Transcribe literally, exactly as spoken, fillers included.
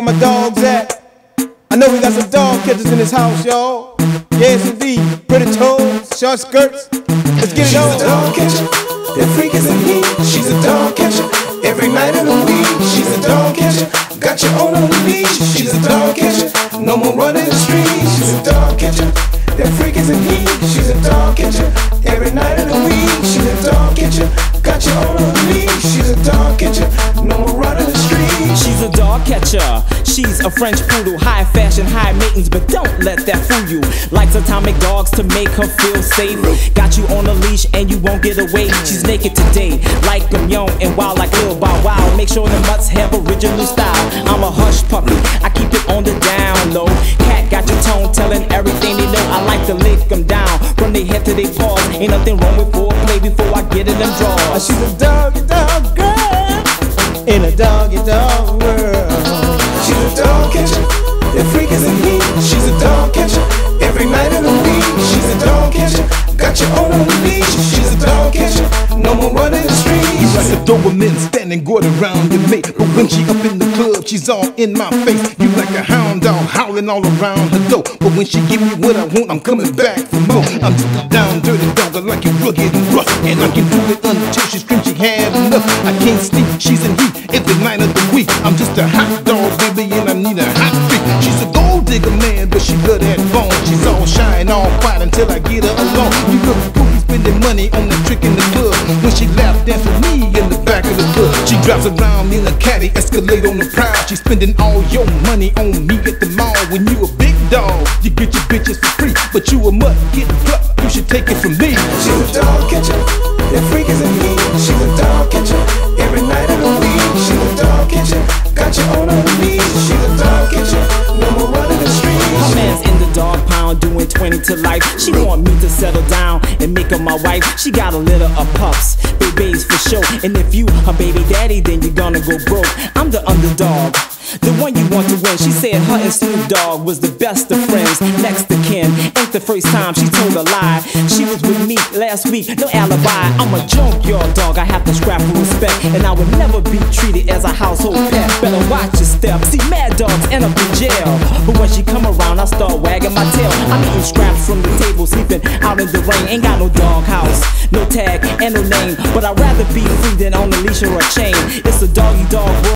my dogs at? I know we got some dog catchers in this house, y'all. Yes, indeed. Pretty toes, short skirts. Let's get it on. She's a dog catcher. That freak is in heat. She's a dog catcher. Every night of the week. She's a dog catcher. Got you on a leash. She's a dog catcher. No more running the streets. She's a dog catcher. That freak is in heat. She's a dog catcher. Every night of the week. She's a dog catcher. Got you on a leash. She's a dog catcher. No more running the streets. She's a dog catcher. She's a French poodle, high fashion, high maintenance, but don't let that fool you. Likes atomic dogs to make her feel safe. Got you on a leash and you won't get away. She's naked today, like a young and wild like Lil Bow Wow. Make sure the mutts have original style. I'm a hush puppy, I keep it on the down low. Cat got your tone telling everything they know. I like to lick them down from their head to their paws. Ain't nothing wrong with foreplay before I get in them draws. She's a doggy dog girl in a doggy dog world. She's a dog catcher. That freak is in heat. She's a dog catcher. Every night of the week. She's a dog catcher. Got you on a leash. She's a dog catcher. No more running the streets. You like a Doberman standing guard around your mate, but when she up in the club, she's all in my face. You like a hound dog howling all around her door, but when she give me what I want, I'm coming back for more. I'm just a down dirty dog, I like it rugged and rough, and I can do it until she screams she had enough. I can't sleep, she's in heat every night of the week. I'm just a hot dog, baby, and I need a hot freak. She's a gold digger, man, but she love that phone. She's all shy and all quiet until I get her alone. You look goofy spending money on that trick in the club. When she lap dance with me in the back of the club, she drives around in a caddy, Escalade on the prowl. She's spending all your money on me at the mall. When you a big dog, you get your bitches for free, but you a mutt getting plucked, you should take it from me. She's a dog catcher. That freak is in heat. She's a dog catcher. Every night of the week. She's a dog catcher. Got you on her leash. She's a dog catcher. No more running the streets. My man's in the dog pound doing twenty to life. She want me to settle down and make her my wife. She got a litter of pups, babies for sure. And if you her baby daddy, then you're gonna go broke. I'm the underdog, the one you want to win. She said her and Snoop Dogg was the best of friends, next to kin. Ain't the first time she told a lie. She was with me last week, no alibi. I'm a junkyard dog, I have to scrap for respect, and I would never be treated as a household pet. Better watch your step. See, mad dogs end up in jail, but when she come around, I start wagging my tail. I'm eating scraps from the table, sleeping out in the rain. Ain't got no dog house, no tag, and no name, but I'd rather be free than on a leash or a chain. It's a doggy dog world.